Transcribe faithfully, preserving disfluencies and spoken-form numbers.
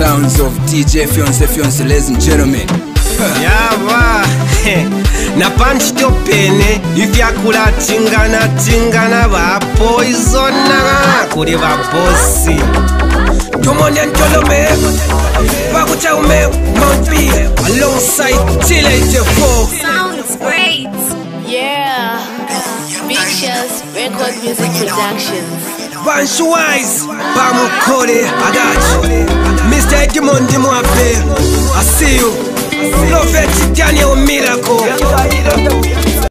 sounds of D J Fiance Fiance, ladies and gentlemen. Yava na punch to pene ivyakula tingana tingana ba poison na kuri ba bossi tumone ntolome bakucha ume Mount B alongside Chile Jefo. Sounds great. Yeah. Beaches Record Music Productions. Banshwise Bamukore, I got you. Mister Edmond Dimwape, I see you. Prophet Daniel Miracle.